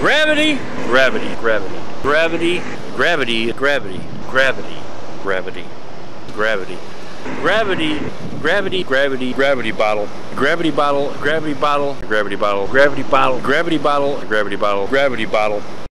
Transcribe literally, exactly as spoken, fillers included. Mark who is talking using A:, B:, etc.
A: Gravity, gravity, gravity, gravity, gravity, gravity, gravity, gravity, gravity, gravity, gravity, gravity, gravity bottle, gravity bottle, gravity bottle, gravity bottle, gravity bottle, gravity bottle, gravity bottle, gravity bottle.